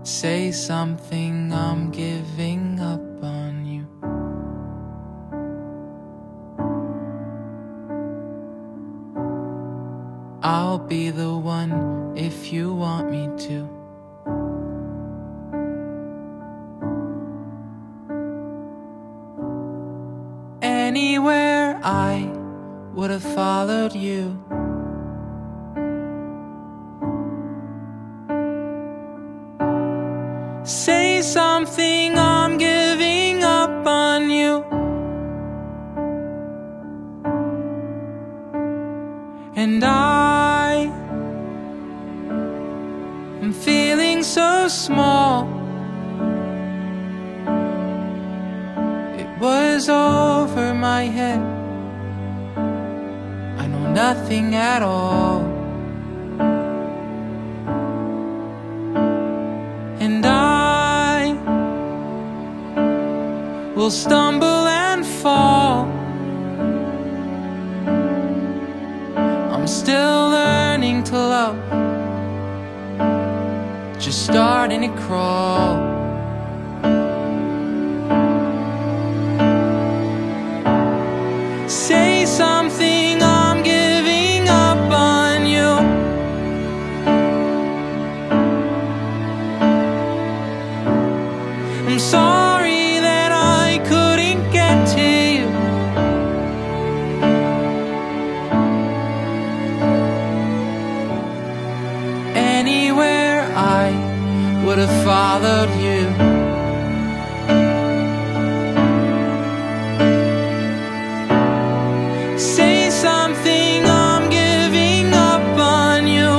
Say something, I'm giving up on you. I'll be the one if you want me to. Anywhere I would have followed you. Say something, I'm giving up on you. And I'm feeling so small. It was over my head. I know nothing at all. And I will stumble and fall. I'm still learning to love, just starting to crawl. Say something, I'm giving up on you. I'm sorry that I couldn't get to you. Anywhere I would have followed you. Say something, I'm giving up on you.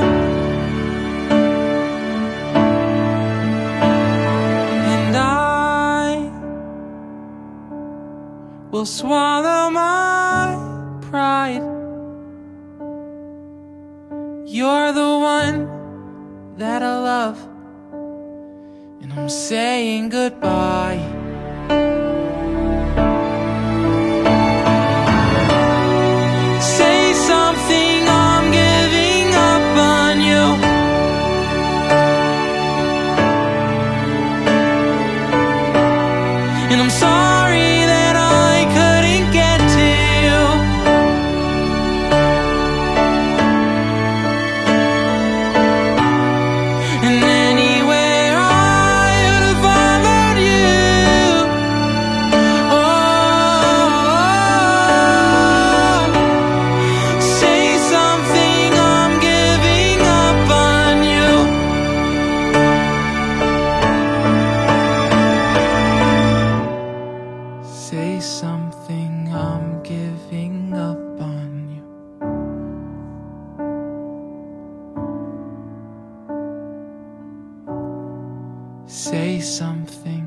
And I will swallow my pride. You're the one that I love, and I'm saying goodbye. Say something, I'm giving up on you. And I'm sorry that I couldn't get to you. And anywhere I would have followed you. Oh, say something, I'm giving up on you. Say something, I'm giving up on you. Say something.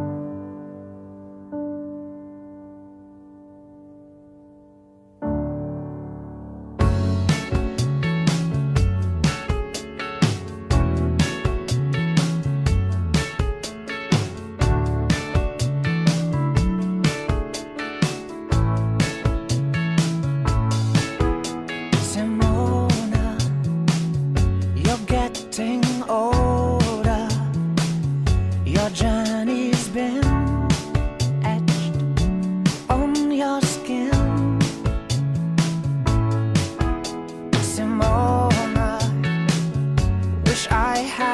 Simona, you're getting older. Your journey's been etched on your skin. Simona, wish I had